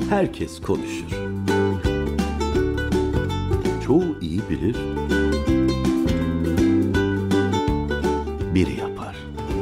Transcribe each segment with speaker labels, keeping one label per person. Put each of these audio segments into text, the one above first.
Speaker 1: herkes konuşur. Çoğu iyi bilir, biri yapar.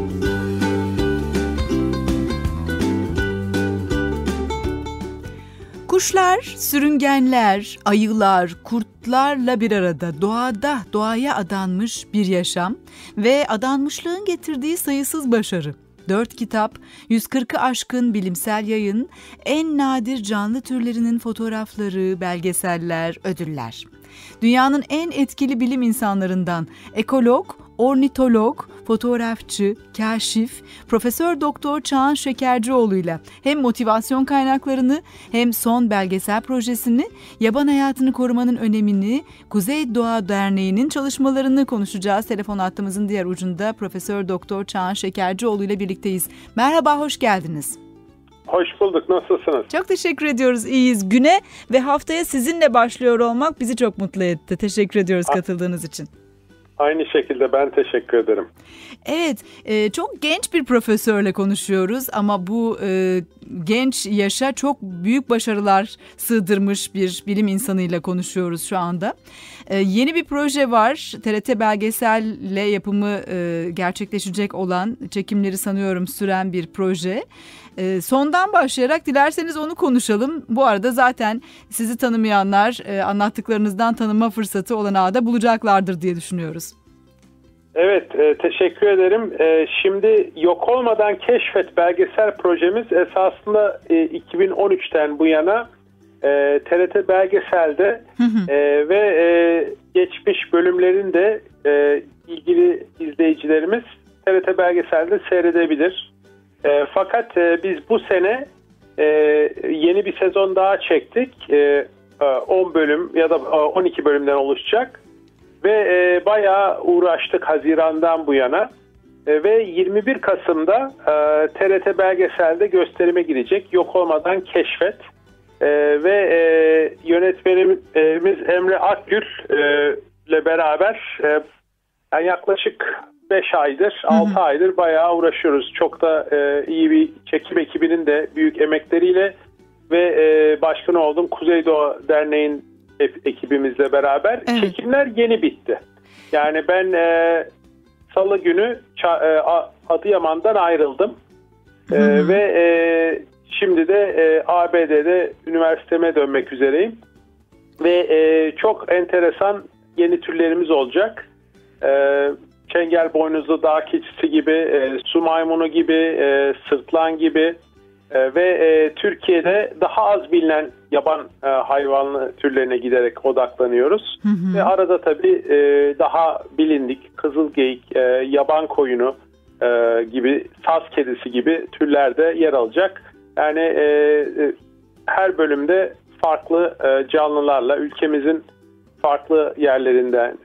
Speaker 2: Kuşlar, sürüngenler, ayılar, kurtlarla bir arada doğaya adanmış bir yaşam ve adanmışlığın getirdiği sayısız başarı. 4 kitap, 140'ı aşkın bilimsel yayın, en nadir canlı türlerinin fotoğrafları, belgeseller, ödüller. Dünyanın en etkili bilim insanlarından ekolog, ornitolog, fotoğrafçı, kaşif, Profesör Doktor Çağan Şekercioğlu'yla hem motivasyon kaynaklarını hem son belgesel projesini, yaban hayatını korumanın önemini, Kuzey Doğa Derneği'nin çalışmalarını konuşacağız. Telefon hattımızın diğer ucunda Profesör Doktor Çağan Şekercioğlu ile birlikteyiz. Merhaba, hoş geldiniz.
Speaker 3: Hoş bulduk. Nasılsınız?
Speaker 2: Çok teşekkür ediyoruz. İyiyiz. Güne ve haftaya sizinle başlıyor olmak bizi çok mutlu etti. Teşekkür ediyoruz katıldığınız için.
Speaker 3: Aynı şekilde ben teşekkür ederim.
Speaker 2: Evet, çok genç bir profesörle konuşuyoruz ama bu genç yaşa çok büyük başarılar sığdırmış bir bilim insanıyla konuşuyoruz şu anda. Yeni bir proje var, TRT Belgesel'le yapımı gerçekleşecek olan, çekimleri sanıyorum süren bir proje. Sondan başlayarak dilerseniz onu konuşalım. Bu arada zaten sizi tanımayanlar anlattıklarınızdan tanıma fırsatı olanağı da bulacaklardır diye düşünüyoruz.
Speaker 3: Evet, teşekkür ederim. Şimdi Yok Olmadan Keşfet belgesel projemiz esasında 2013'ten bu yana TRT Belgesel'de ve geçmiş bölümlerinde ilgili izleyicilerimiz TRT Belgesel'de seyredebilir. Fakat biz bu sene yeni bir sezon daha çektik. 10 bölüm ya da 12 bölümden oluşacak. Ve bayağı uğraştık Haziran'dan bu yana. Ve 21 Kasım'da TRT Belgesel'de gösterime girecek. Yok Olmadan Keşfet. Ve yönetmenimiz Emre Akgül ile beraber yani yaklaşık 5 aydır, 6 aydır bayağı uğraşıyoruz. Çok da iyi bir çekim ekibinin de büyük emekleriyle ve başkanı olduğum Kuzey Doğa Derneği'nin ekibimizle beraber çekimler yeni bitti. Yani ben Salı günü Adıyaman'dan ayrıldım. Ve şimdi de ABD'de üniversiteme dönmek üzereyim. Ve çok enteresan yeni türlerimiz olacak. Çengel boynuzlu dağ keçisi gibi, su maymunu gibi, sırtlan gibi ve Türkiye'de daha az bilinen yaban hayvanlı türlerine giderek odaklanıyoruz. Ve arada tabii daha bilindik kızılgeyik, yaban koyunu gibi, saz kedisi gibi türler de yer alacak. Yani her bölümde farklı canlılarla ülkemizin farklı yerlerinden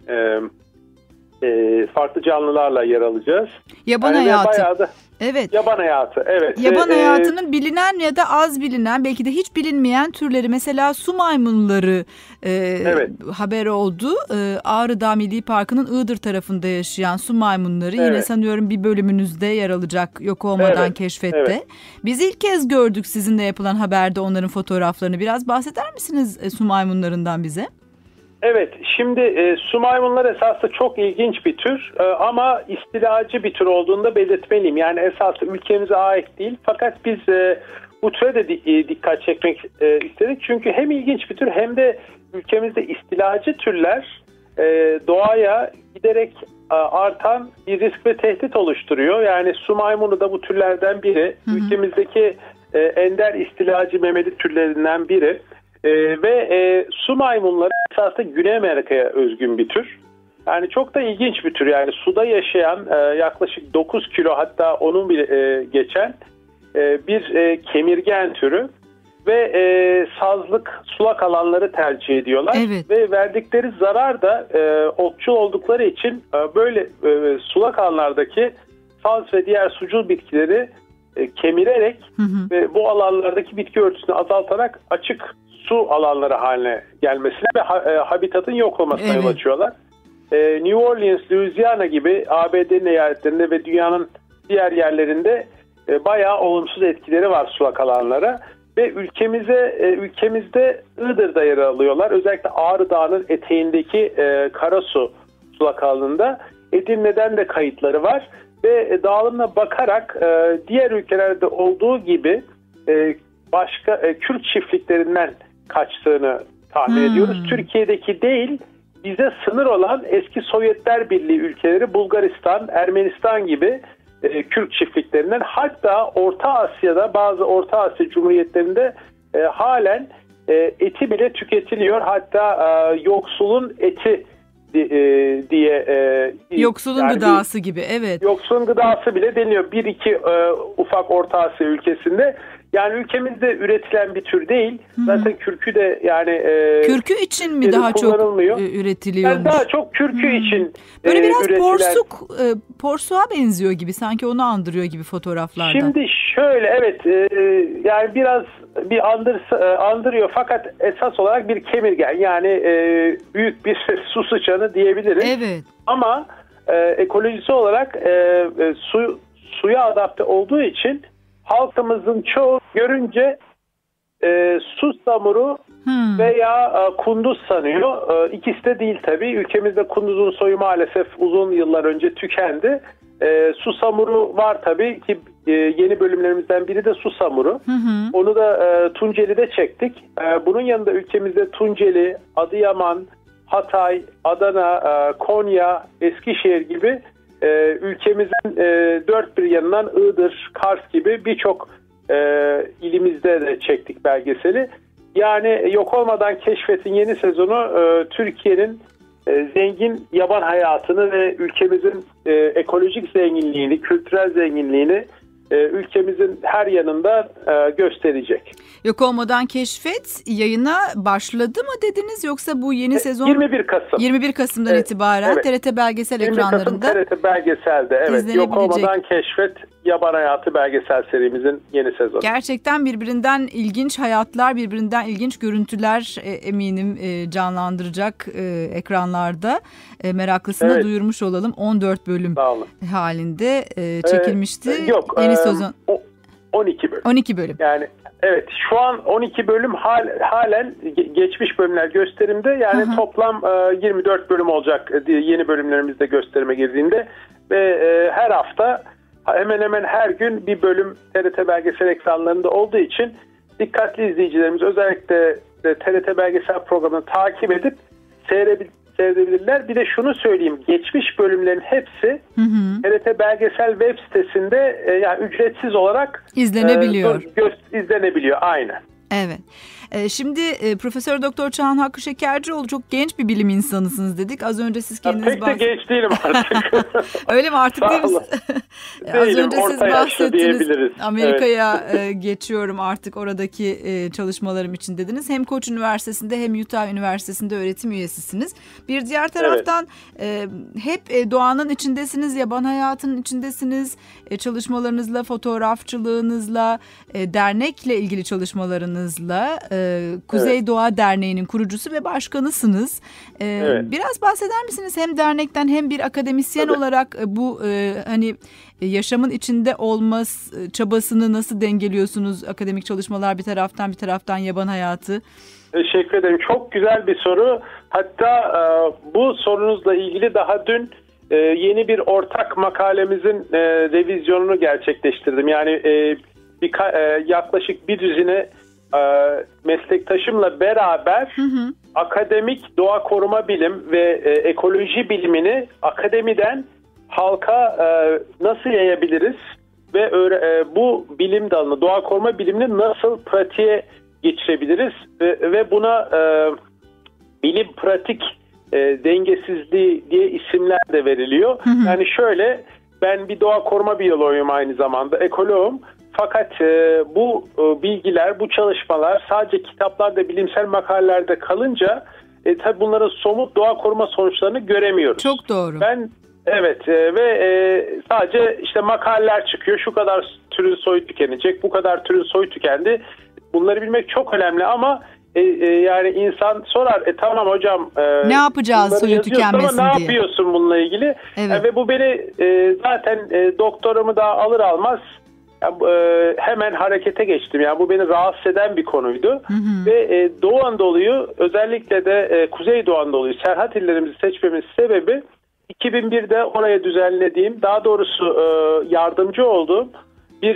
Speaker 3: farklı canlılarla yer alacağız.
Speaker 2: Yaban hayatı.
Speaker 3: Evet. Yaban hayatı. Evet.
Speaker 2: Yaban hayatının bilinen ya da az bilinen, belki de hiç bilinmeyen türleri. Mesela su maymunları haber oldu. Ağrı Dağ Milli Parkı'nın Iğdır tarafında yaşayan su maymunları yine sanıyorum bir bölümünüzde yer alacak Yok Olmadan Keşfette. Evet. Biz ilk kez gördük sizinle yapılan haberde onların fotoğraflarını. Biraz bahseder misiniz su maymunlarından bize?
Speaker 3: Evet, şimdi su maymunları esasında çok ilginç bir tür ama istilacı bir tür olduğunu da belirtmeliyim. Yani esasında ülkemize ait değil, fakat biz bu türe de dikkat çekmek istedik. Çünkü hem ilginç bir tür hem de ülkemizde istilacı türler doğaya giderek artan bir risk ve tehdit oluşturuyor. Yani su maymunu da bu türlerden biri. Ülkemizdeki ender istilacı memeli türlerinden biri. Ve su maymunları esasında Güney Amerika'ya özgün bir tür. Yani çok da ilginç bir tür. Yani suda yaşayan yaklaşık 9 kilo, hatta onun bile geçen bir kemirgen türü. Ve sazlık, sulak alanları tercih ediyorlar. Evet. Ve verdikleri zarar da otçul oldukları için böyle sulak alanlardaki saz ve diğer sucul bitkileri kemirerek ve bu alanlardaki bitki örtüsünü azaltarak açık su alanları haline gelmesine ve habitatın yok olmasına yol açıyorlar. New Orleans, Louisiana gibi ABD'nin eyaletlerinde ve dünyanın diğer yerlerinde bayağı olumsuz etkileri var sulak alanlara. ve ülkemizde Iğdır'da yer alıyorlar. Özellikle Ağrı Dağı'nın eteğindeki Karasu sulak alanında. Edirne'den de kayıtları var ve dağılımına bakarak diğer ülkelerde olduğu gibi başka Kürt çiftliklerinden kaçtığını tahmin ediyoruz. Türkiye'deki değil, bize sınır olan eski Sovyetler Birliği ülkeleri Bulgaristan, Ermenistan gibi Kürt çiftliklerinden, hatta Orta Asya'da bazı Orta Asya Cumhuriyetlerinde halen eti bile tüketiliyor. Hatta yoksulun eti diye
Speaker 2: yoksulun yani gıdası gibi, evet.
Speaker 3: Yoksulun gıdası bile deniyor. Bir iki ufak Orta Asya ülkesinde. Yani ülkemizde üretilen bir tür değil. Zaten kürkü de yani
Speaker 2: kürkü için mi daha çok üretiliyormuş?
Speaker 3: Yani daha çok kürkü için
Speaker 2: böyle biraz üretilen... porsuğa benziyor gibi, sanki onu andırıyor gibi fotoğraflarda.
Speaker 3: Şimdi şöyle, evet, yani biraz andırıyor fakat esas olarak bir kemirgen, yani büyük bir su sıçanı diyebiliriz.
Speaker 2: Evet.
Speaker 3: Ama ekolojisi olarak suya adapte olduğu için halkımızın çoğu görünce susamuru veya kunduz sanıyor. İkisi de değil tabii. Ülkemizde kunduzun soyu maalesef uzun yıllar önce tükendi. Susamuru var tabii ki, yeni bölümlerimizden biri de susamuru. Onu da Tunceli'de çektik. Bunun yanında ülkemizde Tunceli, Adıyaman, Hatay, Adana, Konya, Eskişehir gibi ülkemizin dört bir yanından Iğdır, Kars gibi birçok ilimizde de çektik belgeseli. Yani Yok Olmadan Keşfet'in yeni sezonu Türkiye'nin zengin yaban hayatını ve ülkemizin ekolojik zenginliğini, kültürel zenginliğini ülkemizin her yanında gösterecek.
Speaker 2: Yok Olmadan Keşfet yayına başladı mı dediniz, yoksa bu yeni sezon
Speaker 3: 21 Kasım.
Speaker 2: 21 Kasım'dan itibaren TRT Belgesel
Speaker 3: 20
Speaker 2: ekranlarında.
Speaker 3: Kasım TRT Belgesel'de, evet. Yok Olmadan Keşfet Yaban Hayatı belgesel serimizin yeni sezonu.
Speaker 2: Gerçekten birbirinden ilginç hayatlar, birbirinden ilginç görüntüler eminim canlandıracak ekranlarda. Meraklısına duyurmuş olalım. 14 bölüm halinde çekilmişti. Yeni sezon
Speaker 3: 12 bölüm.
Speaker 2: 12 bölüm.
Speaker 3: Yani evet, şu an 12 bölüm halen geçmiş bölümler gösterimde. Yani toplam 24 bölüm olacak yeni bölümlerimizde gösterime girdiğinde ve her hafta hemen hemen her gün bir bölüm TRT Belgesel ekranlarında olduğu için dikkatli izleyicilerimiz özellikle TRT Belgesel programını takip edip seyredebilirler. Bir de şunu söyleyeyim, geçmiş bölümlerin hepsi TRT Belgesel web sitesinde yani ücretsiz olarak
Speaker 2: izlenebiliyor.
Speaker 3: İzlenebiliyor, aynen.
Speaker 2: Evet. Şimdi Profesör Doktor Çağan Hakkı Şekercioğlu, çok genç bir bilim insanısınız dedik. Az önce siz kendiniz
Speaker 3: pek de genç değilim artık.
Speaker 2: Öyle mi artık, değil mi? Az önce siz bahsettiniz. Amerika'ya geçiyorum artık, oradaki çalışmalarım için dediniz. Hem Koç Üniversitesi'nde hem Utah Üniversitesi'nde öğretim üyesisiniz. Bir diğer taraftan hep doğanın içindesiniz, yaban hayatının içindesiniz. Çalışmalarınızla, fotoğrafçılığınızla, dernekle ilgili çalışmalarınızla, Kuzey Doğa Derneği'nin kurucusu ve başkanısınız. Biraz bahseder misiniz hem dernekten hem bir akademisyen olarak bu hani yaşamın içinde olma çabasını nasıl dengeliyorsunuz? Akademik çalışmalar bir taraftan yaban hayatı.
Speaker 3: Teşekkür ederim. Çok güzel bir soru. Hatta bu sorunuzla ilgili daha dün yeni bir ortak makalemizin revizyonunu gerçekleştirdim. Yani yaklaşık bir düzine meslektaşımla beraber akademik doğa koruma bilim ve ekoloji bilimini akademiden halka nasıl yayabiliriz ve bu bilim dalını, doğa koruma bilimini nasıl pratiğe geçirebiliriz ve buna bilim pratik dengesizliği diye isimler de veriliyor. Yani şöyle, ben bir doğa koruma biyoloğuyum, aynı zamanda ekoloğum. Fakat bu bilgiler, bu çalışmalar sadece kitaplarda, bilimsel makalelerde kalınca tabii bunların somut doğa koruma sonuçlarını göremiyoruz.
Speaker 2: Çok doğru.
Speaker 3: Ve sadece işte makaleler çıkıyor. Şu kadar türün soyu tükenecek, bu kadar türün soyu tükendi. Bunları bilmek çok önemli ama yani insan sorar, tamam hocam
Speaker 2: ne yapacağız soyu tükenmesin
Speaker 3: diye.
Speaker 2: Ne
Speaker 3: yapıyorsun bununla ilgili? Ve bu beni zaten doktoramı da alır almaz Yani, hemen harekete geçtim. Yani bu beni rahatsız eden bir konuydu. Ve Doğu Anadolu'yu, özellikle de Kuzeydoğu Anadolu'yu, Serhat illerimizi seçmemin sebebi 2001'de oraya düzenlediğim, daha doğrusu yardımcı olduğum bir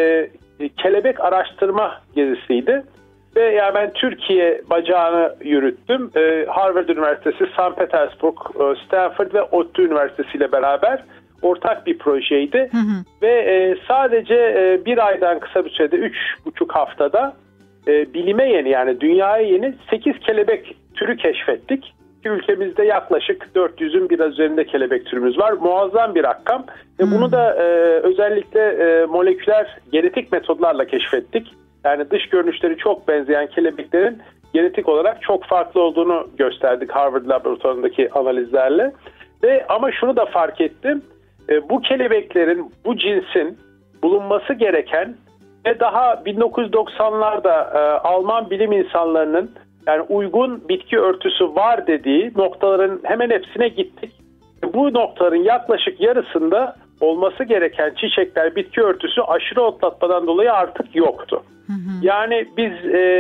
Speaker 3: kelebek araştırma gezisiydi. Ve yani ben Türkiye bacağını yürüttüm. Harvard Üniversitesi, St. Petersburg, Stanford ve ODTÜ Üniversitesi ile beraber ortak bir projeydi. Ve sadece bir aydan kısa bir sürede, 3,5 haftada bilime yeni, yani dünyaya yeni 8 kelebek türü keşfettik. Ülkemizde yaklaşık 400'ün biraz üzerinde kelebek türümüz var. Muazzam bir rakam. Ve bunu da özellikle moleküler genetik metodlarla keşfettik. Yani dış görünüşleri çok benzeyen kelebeklerin genetik olarak çok farklı olduğunu gösterdik Harvard laboratuvarındaki analizlerle. Ve ama şunu da fark ettim. Bu kelebeklerin, bu cinsin bulunması gereken ve daha 1990'larda Alman bilim insanlarının yani uygun bitki örtüsü var dediği noktaların hemen hepsine gittik. Bu noktaların yaklaşık yarısında olması gereken çiçekler, bitki örtüsü aşırı otlatmadan dolayı artık yoktu. Yani biz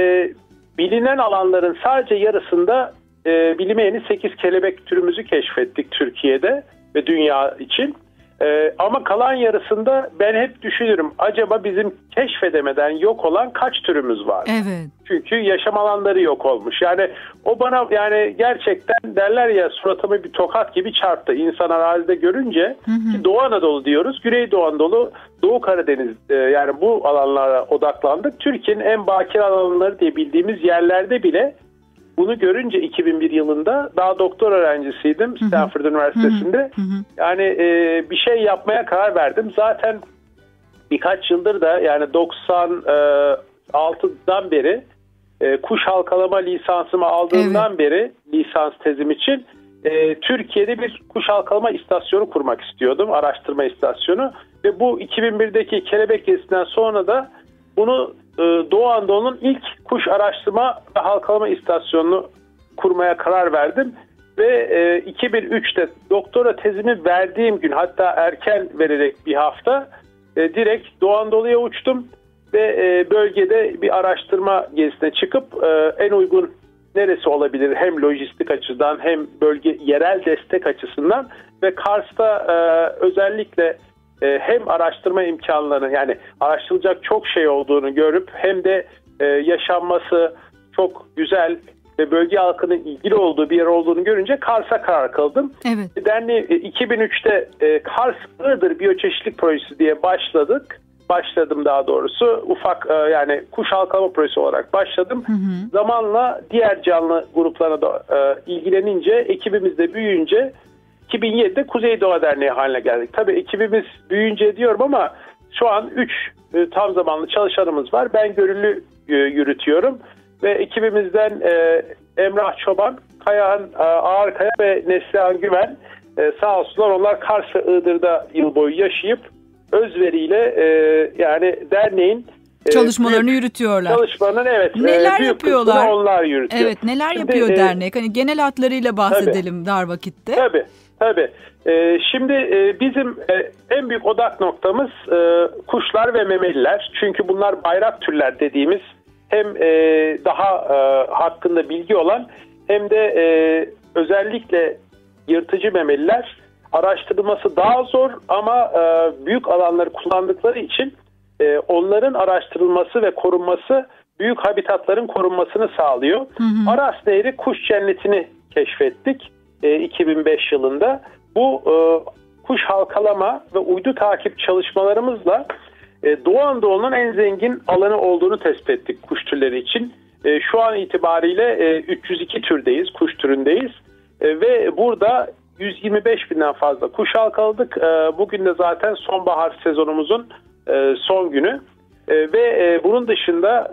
Speaker 3: bilinen alanların sadece yarısında bilime yeni 8 kelebek türümüzü keşfettik Türkiye'de ve dünya için. Ama kalan yarısında ben hep düşünürüm, acaba bizim keşfedemeden yok olan kaç türümüz var?
Speaker 2: Evet.
Speaker 3: Çünkü yaşam alanları yok olmuş. Yani o bana yani gerçekten derler ya, suratıma bir tokat gibi çarptı. İnsan arazide görünce ki Doğu Anadolu diyoruz, Güneydoğu Anadolu, Doğu Karadeniz, yani bu alanlara odaklandık. Türkiye'nin en bakir alanları diye bildiğimiz yerlerde bile bunu görünce 2001 yılında, daha doktor öğrencisiydim Stanford Üniversitesi'nde. Yani bir şey yapmaya karar verdim. Zaten birkaç yıldır da, yani 96'dan beri kuş halkalama lisansımı aldığımdan beri, lisans tezim için Türkiye'de bir kuş halkalama istasyonu kurmak istiyordum. Araştırma istasyonu. Ve bu 2001'deki kelebek gezisinden sonra da bunu Doğu Anadolu'nun ilk kuş araştırma ve halkalama istasyonunu kurmaya karar verdim. Ve 2003'te doktora tezimi verdiğim gün, hatta erken vererek bir hafta direkt Doğu Anadolu'ya uçtum. Ve bölgede bir araştırma gezisine çıkıp en uygun neresi olabilir, hem lojistik açıdan hem bölge yerel destek açısından, ve Kars'ta özellikle hem araştırma imkanlarını, yani araştırılacak çok şey olduğunu görüp hem de yaşanması çok güzel ve bölge halkının ilgili olduğu bir yer olduğunu görünce Kars'a karar kıldım.
Speaker 2: Evet.
Speaker 3: Derneği 2003'te Kars Iğdır Biyoçeşitlilik Projesi diye başladım daha doğrusu. Ufak yani kuş halkalama projesi olarak başladım. Zamanla diğer canlı gruplarına da ilgilenince, ekibimiz de büyüyünce 2007'de Kuzey Doğa Derneği haline geldik. Tabii ekibimiz büyüyünce diyorum ama şu an 3 tam zamanlı çalışanımız var. Ben gönüllü yürütüyorum ve ekibimizden Emrah Çoban, Kayahan Ağarkaya ve Neslihan Güven sağ olsunlar, onlar Kars ve Iğdır'da yıl boyu yaşayıp özveriyle yani derneğin
Speaker 2: çalışmalarını yürütüyorlar.
Speaker 3: Çalışmanın
Speaker 2: neler
Speaker 3: büyük
Speaker 2: yapıyorlar?
Speaker 3: Onlar yürütüyor.
Speaker 2: Evet, neler yapıyor dernek? Hani genel hatlarıyla bahsedelim dar vakitte.
Speaker 3: Tabii. Şimdi bizim en büyük odak noktamız kuşlar ve memeliler. Çünkü bunlar bayrak türler dediğimiz, hem daha hakkında bilgi olan hem de özellikle yırtıcı memeliler. Araştırılması daha zor ama büyük alanları kullandıkları için onların araştırılması ve korunması büyük habitatların korunmasını sağlıyor. Aras Nehri kuş cennetini keşfettik 2005 yılında. Bu kuş halkalama ve uydu takip çalışmalarımızla Doğu Anadolu'nun en zengin alanı olduğunu tespit ettik kuş türleri için. Şu an itibariyle 302 türdeyiz, kuş türündeyiz. Ve burada 125 binden fazla kuş halkaladık. Bugün de zaten sonbahar sezonumuzun son günü. Ve bunun dışında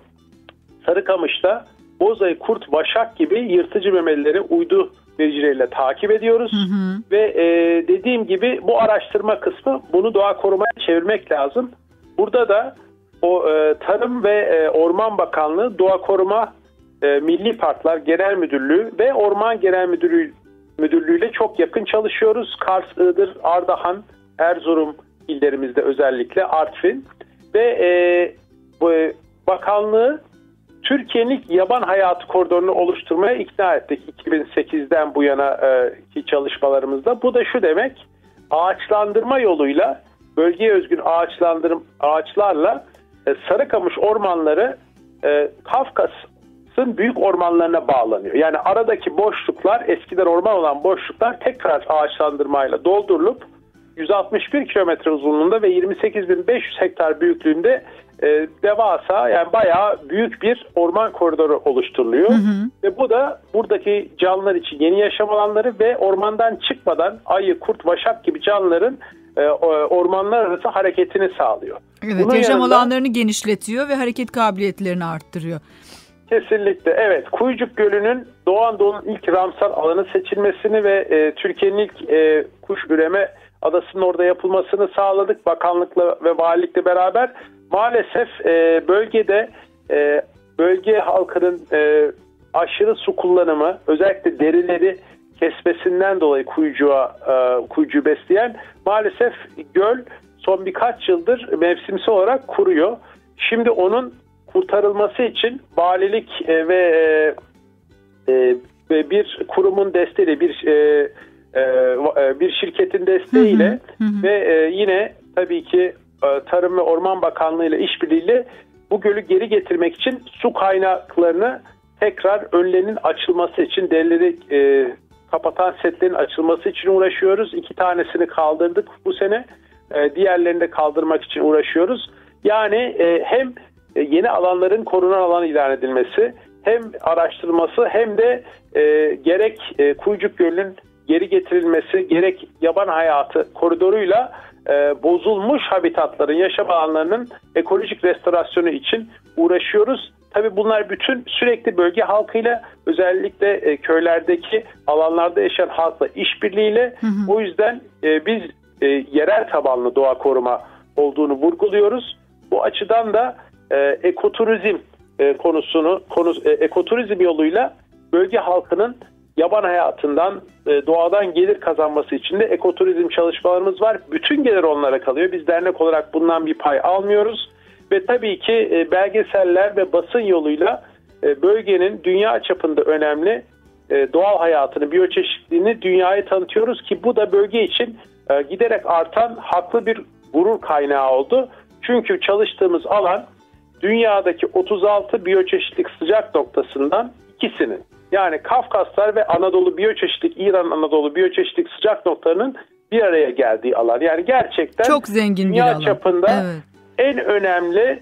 Speaker 3: Sarıkamış'ta bozayı, kurt, vaşak gibi yırtıcı memelileri uydu vericileriyle takip ediyoruz. Ve dediğim gibi bu araştırma kısmı, bunu doğa korumaya çevirmek lazım. Burada da o Tarım ve Orman Bakanlığı, Doğa Koruma Milli Parklar Genel Müdürlüğü ve Orman Genel Müdürlüğü ile çok yakın çalışıyoruz. Kars, Iğdır, Ardahan, Erzurum illerimizde, özellikle Artvin. ve bu bakanlığı Türkiye'nin ilk yaban hayatı koridorunu oluşturmaya ikna ettik 2008'den bu yana ki çalışmalarımızda. Bu da şu demek, ağaçlandırma yoluyla, bölgeye özgün ağaçlarla Sarıkamış ormanları Kafkas'ın büyük ormanlarına bağlanıyor. Yani aradaki boşluklar, eskiden orman olan boşluklar tekrar ağaçlandırmayla doldurulup 161 kilometre uzunluğunda ve 28.500 hektar büyüklüğünde devasa, yani bayağı büyük bir orman koridoru oluşturuluyor. Ve bu da buradaki canlılar için yeni yaşam alanları ve ormandan çıkmadan ayı, kurt, vaşak gibi canlıların ormanlar arası hareketini sağlıyor.
Speaker 2: Evet,
Speaker 3: bunun
Speaker 2: yaşam
Speaker 3: yanında,
Speaker 2: alanlarını genişletiyor ve hareket kabiliyetlerini arttırıyor.
Speaker 3: Kesinlikle evet. Kuyucuk Gölü'nün Doğu Anadolu'nun ilk ramsar alanı seçilmesini ve Türkiye'nin ilk kuş üreme adasının orada yapılmasını sağladık. Bakanlıkla ve valilikle beraber. Maalesef bölgede bölge halkının aşırı su kullanımı, özellikle derileri kesmesinden dolayı kuyucuyu besleyen, maalesef göl son birkaç yıldır mevsimsel olarak kuruyor. Şimdi onun kurtarılması için valilik ve bir kurumun desteğiyle, bir şirketin desteğiyle ve yine tabii ki Tarım ve Orman Bakanlığı ile işbirliğiyle bu gölü geri getirmek için su kaynaklarını tekrar önlerinin açılması için, derileri kapatan setlerin açılması için uğraşıyoruz. 2 tanesini kaldırdık bu sene. Diğerlerini de kaldırmak için uğraşıyoruz. Yani hem yeni alanların korunan alan ilan edilmesi, hem araştırılması, hem de gerek Kuyucuk Gölü'nün geri getirilmesi, gerek yaban hayatı koridoruyla bozulmuş habitatların, yaşam alanlarının ekolojik restorasyonu için uğraşıyoruz. Tabii bunlar bütün sürekli bölge halkıyla, özellikle köylerdeki alanlarda yaşayan halkla işbirliğiyle. O yüzden biz yerel tabanlı doğa koruma olduğunu vurguluyoruz. Bu açıdan da ekoturizm ekoturizm yoluyla bölge halkının yaban hayatından, doğadan gelir kazanması için de ekoturizm çalışmalarımız var. Bütün gelir onlara kalıyor. Biz dernek olarak bundan bir pay almıyoruz. Ve tabii ki belgeseller ve basın yoluyla bölgenin dünya çapında önemli doğal hayatını, biyoçeşitliliğini dünyaya tanıtıyoruz ki bu da bölge için giderek artan haklı bir gurur kaynağı oldu. Çünkü çalıştığımız alan dünyadaki 36 biyoçeşitlik sıcak noktasından ikisinin, yani Kafkaslar ve Anadolu biyoçeşitlik, İran Anadolu biyoçeşitlik sıcak noktalarının bir araya geldiği alan. Yani gerçekten
Speaker 2: çok zengin
Speaker 3: dünya
Speaker 2: bir alan.
Speaker 3: çapında en önemli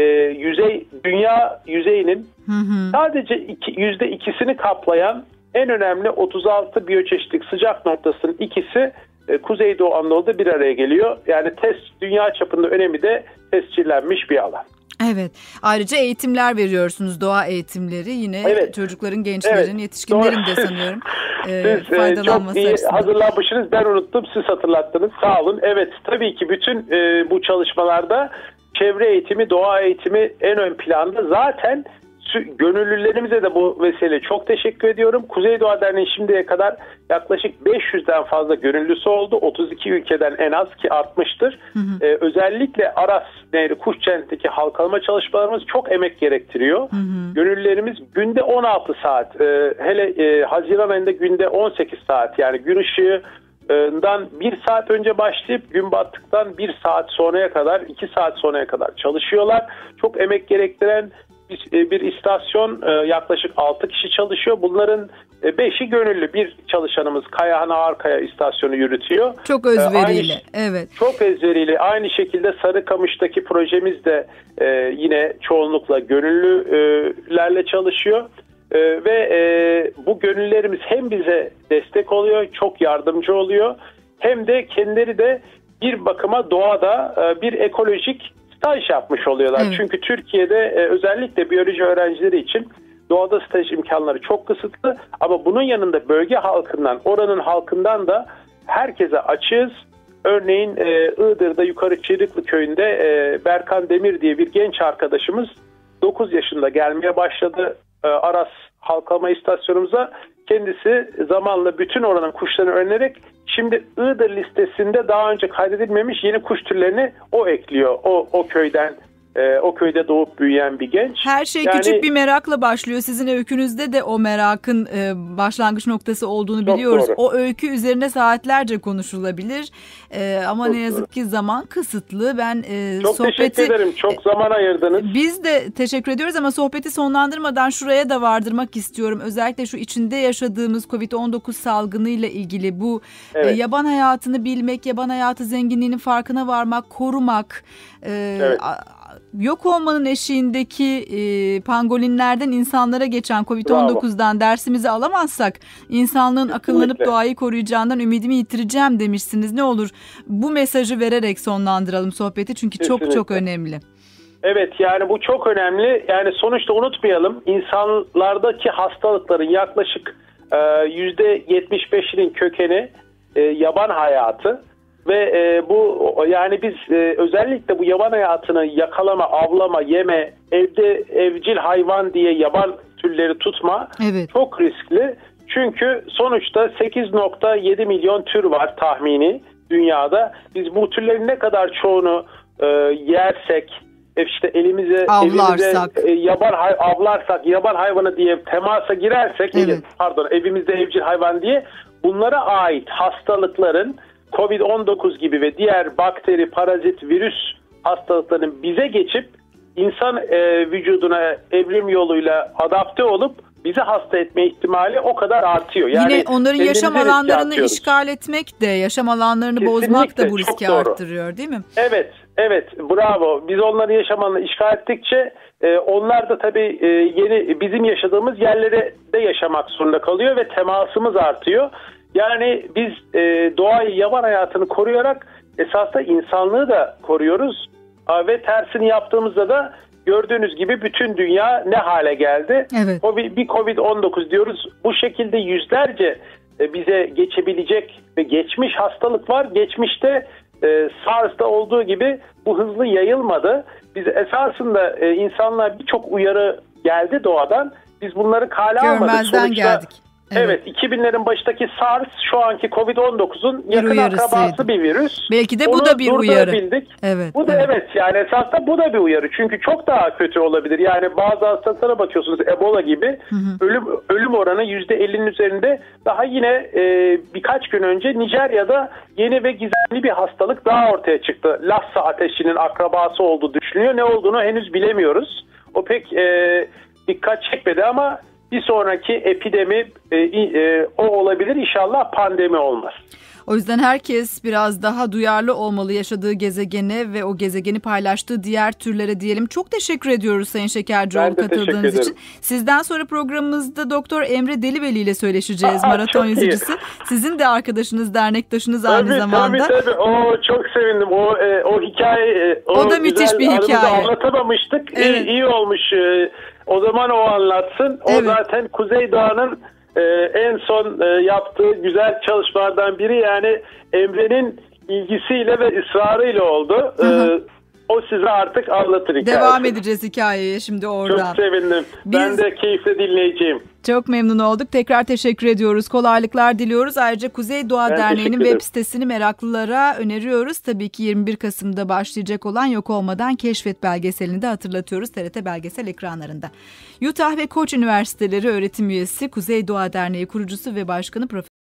Speaker 3: dünya yüzeyinin sadece %2'sini kaplayan en önemli 36 biyoçeşitlik sıcak noktasının ikisi Kuzeydoğu Anadolu'da bir araya geliyor. Yani dünya çapında önemi de tescillenmiş bir alan.
Speaker 2: Evet. Ayrıca eğitimler veriyorsunuz, doğa eğitimleri. Yine çocukların, gençlerin, yetişkinlerin de sanıyorum faydalanması
Speaker 3: çok iyi
Speaker 2: açısından.
Speaker 3: hazırlanmışsınız. Ben unuttum, siz hatırlattınız. Sağ olun. Evet, tabii ki bütün bu çalışmalarda çevre eğitimi, doğa eğitimi en ön planda. Zaten gönüllülerimize de bu vesile çok teşekkür ediyorum. Kuzey Doğa Derneği şimdiye kadar yaklaşık 500'den fazla gönüllüsü oldu. 32 ülkeden en az, ki artmıştır. Özellikle Aras Nehri Kuşçent'teki halkalama çalışmalarımız çok emek gerektiriyor. Gönüllülerimiz günde 16 saat, hele Haziran ayında günde 18 saat, yani gün ışığından 1 saat önce başlayıp gün battıktan 1 saat sonraya kadar, 2 saat sonraya kadar çalışıyorlar. Çok emek gerektiren bir istasyon, yaklaşık 6 kişi çalışıyor. Bunların 5'i gönüllü. Bir çalışanımız Kayahan Ağarkaya istasyonu yürütüyor.
Speaker 2: Çok özveriyle. Evet.
Speaker 3: Çok özveriyle. Aynı şekilde Sarıkamış'taki projemiz de yine çoğunlukla gönüllülerle çalışıyor. Ve bu gönüllülerimiz hem bize destek oluyor, çok yardımcı oluyor, hem de kendileri de bir bakıma doğada bir ekolojik staj yapmış oluyorlar. Evet. Çünkü Türkiye'de özellikle biyoloji öğrencileri için doğada staj imkanları çok kısıtlı. Ama bunun yanında bölge halkından, oranın halkından da herkese açığız. Örneğin Iğdır'da Yukarı Çığırıklı köyünde Berkan Demir diye bir genç arkadaşımız 9 yaşında gelmeye başladı Aras halkalama istasyonumuza. Kendisi zamanla bütün oranın kuşlarını öğrenerek Şimdi Iğdır listesinde daha önce kaydedilmemiş yeni kuş türlerini o ekliyor. O köyden, o köyde doğup büyüyen bir genç.
Speaker 2: Her şey küçük bir merakla başlıyor. Sizin öykünüzde de o merakın başlangıç noktası olduğunu biliyoruz.
Speaker 3: Doğru.
Speaker 2: O öykü üzerine saatlerce konuşulabilir. Ama ne yazık ki zaman kısıtlı. Ben
Speaker 3: çok teşekkür ederim. Çok zaman ayırdınız.
Speaker 2: Biz de teşekkür ediyoruz ama sohbeti sonlandırmadan şuraya da vardırmak istiyorum. Özellikle şu içinde yaşadığımız COVID-19 salgınıyla ilgili bu yaban hayatını bilmek, yaban hayatı zenginliğinin farkına varmak, korumak, yok olmanın eşiğindeki pangolinlerden insanlara geçen COVID-19'dan dersimizi alamazsak insanlığın akıllanıp doğayı koruyacağından ümidimi yitireceğim demişsiniz. Ne olur bu mesajı vererek sonlandıralım sohbeti çünkü çok önemli.
Speaker 3: Evet, yani bu çok önemli. Yani sonuçta unutmayalım, insanlardaki hastalıkların yaklaşık %75'inin kökeni yaban hayatı. Ve bu yani biz özellikle bu yaban hayatını yakalama, avlama, yeme, evde evcil hayvan diye yaban türleri tutma çok riskli. Çünkü sonuçta 8.7 milyon tür var tahmini dünyada. Biz bu türlerin ne kadar çoğunu yersek, işte elimize avlarsak, yaban hayvanı diye temasa girersek, evimizde evcil hayvan diye bunlara ait hastalıkların COVID-19 gibi ve diğer bakteri, parazit, virüs hastalıklarının bize geçip insan vücuduna evrim yoluyla adapte olup bizi hasta etme ihtimali o kadar artıyor. Yani
Speaker 2: yine onların yaşam alanlarını işgal etmek de, yaşam alanlarını bozmak da bu riski arttırıyor, değil mi?
Speaker 3: Evet, bravo. Biz onların yaşam alanını işgal ettikçe onlar da tabii yeni bizim yaşadığımız yerlere de yaşamak zorunda kalıyor ve temasımız artıyor. Yani biz doğayı, yaban hayatını koruyarak esasında insanlığı da koruyoruz. Ve tersini yaptığımızda da gördüğünüz gibi bütün dünya ne hale geldi? Bir COVID-19 diyoruz. Bu şekilde yüzlerce bize geçebilecek ve geçmiş hastalık var. Geçmişte SARS'ta olduğu gibi bu hızlı yayılmadı. Biz esasında insanlar birçok uyarı geldi doğadan. Biz bunları kale almadık.
Speaker 2: Görmezden geldik.
Speaker 3: Evet, 2000'lerin başındaki SARS şu anki COVID-19'un yakın akrabası bir virüs.
Speaker 2: Belki de bu da bir uyarı.
Speaker 3: Bu da yani esasında bu da bir uyarı. Çünkü çok daha kötü olabilir. Yani bazı hastalıklara bakıyorsunuz, Ebola gibi ölüm oranı %50'nin üzerinde. Daha yine birkaç gün önce Nijerya'da yeni ve gizemli bir hastalık daha ortaya çıktı. Lassa ateşinin akrabası olduğu düşünülüyor. Ne olduğunu henüz bilemiyoruz. O pek dikkat çekmedi ama bir sonraki epidemi o olabilir. İnşallah pandemi olmaz.
Speaker 2: O yüzden herkes biraz daha duyarlı olmalı yaşadığı gezegene ve o gezegeni paylaştığı diğer türlere diyelim. Çok teşekkür ediyoruz Sayın Şekercioğlu katıldığınız için. Sizden sonra programımızda Doktor Emre Deliveli ile söyleşeceğiz, maraton yüzücüsü. Sizin de arkadaşınız, dernektaşınız aynı zamanda.
Speaker 3: Tabii. Çok sevindim. O hikaye,
Speaker 2: o da müthiş bir hikaye.
Speaker 3: Anlatamamıştık. İyi olmuş. O zaman o anlatsın. O zaten Kuzey Dağı'nın en son yaptığı güzel çalışmalardan biri. Yani Emre'nin ilgisiyle ve ısrarıyla oldu. O size artık anlatır hikayeyi.
Speaker 2: Devam edeceğiz hikayeye şimdi oradan.
Speaker 3: Çok sevindim. Ben de keyifle dinleyeceğim.
Speaker 2: Çok memnun olduk. Tekrar teşekkür ediyoruz. Kolaylıklar diliyoruz. Ayrıca Kuzey Doğa Derneği'nin web sitesini meraklılara öneriyoruz. Tabii ki 21 Kasım'da başlayacak olan Yok Olmadan Keşfet belgeselini de hatırlatıyoruz TRT belgesel ekranlarında. Utah ve Koç Üniversiteleri öğretim üyesi, Kuzey Doğa Derneği kurucusu ve başkanı Profesör